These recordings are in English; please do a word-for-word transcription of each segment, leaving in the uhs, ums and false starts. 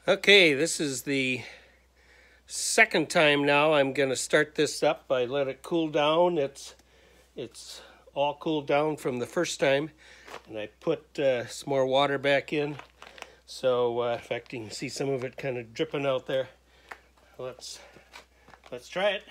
Okay, this is the second time now I'm going to start this up. I let it cool down. It's it's all cooled down from the first time, and I put uh, some more water back in. So uh, in fact, you can see some of it kind of dripping out there. Let's let's try it.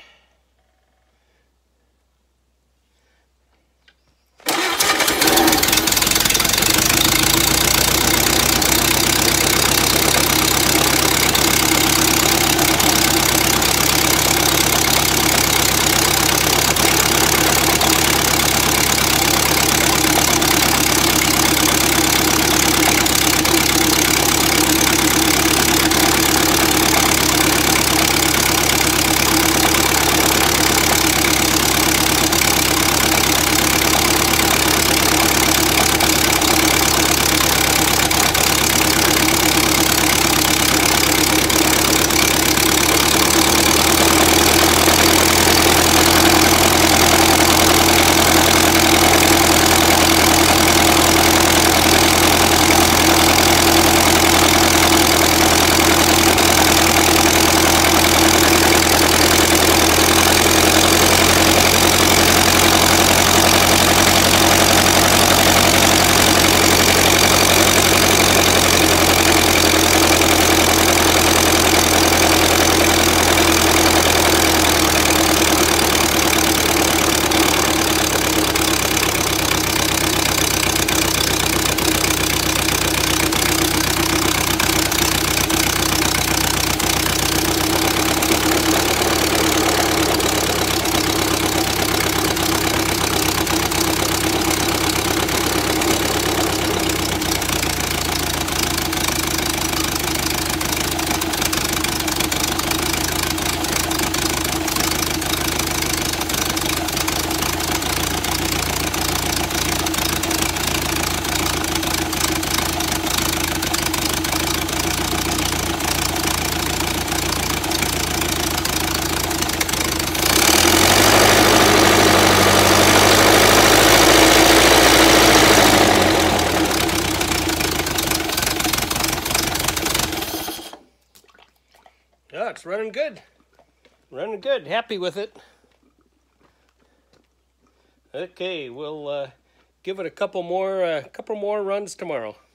Oh, it's running good. Running good. Happy with it. Okay, we'll uh, give it a couple more, uh, couple more runs tomorrow.